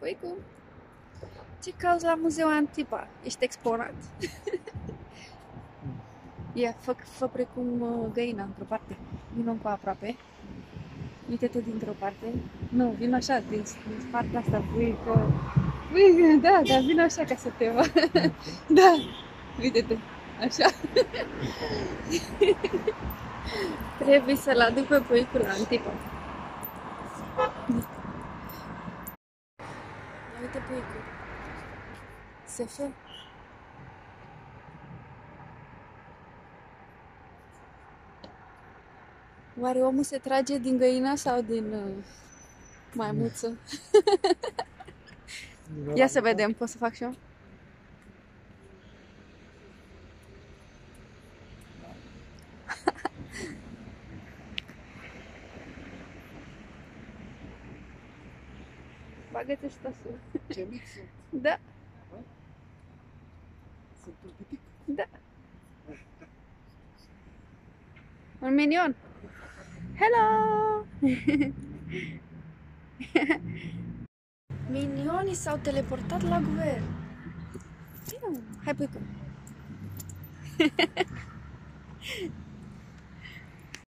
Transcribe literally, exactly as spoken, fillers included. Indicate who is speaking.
Speaker 1: Puicu, ce cauți la Muzeul Antipa? Ești exponat. Ia, fă, fă precum uh, găina, într-o parte. Vino cu aproape. Uite-te dintr-o parte. Nu, vin așa, din, din partea asta, puică. Puică, da, da, vin așa ca să te văd. Da, uite-te, așa. Trebuie să-l aduc pe puicul la Antipa. Uite puicul. Se fă. Oare omul se trage din găina sau din uh, maimuță? Ia să vedem, pot să fac și eu? Bagă-te și tasul.
Speaker 2: Ce mic sunt.
Speaker 1: Da.
Speaker 2: Sunt un pitic.
Speaker 1: Da. Un minion. Hello! Minionii s-au teleportat la guvern. Hai, puică.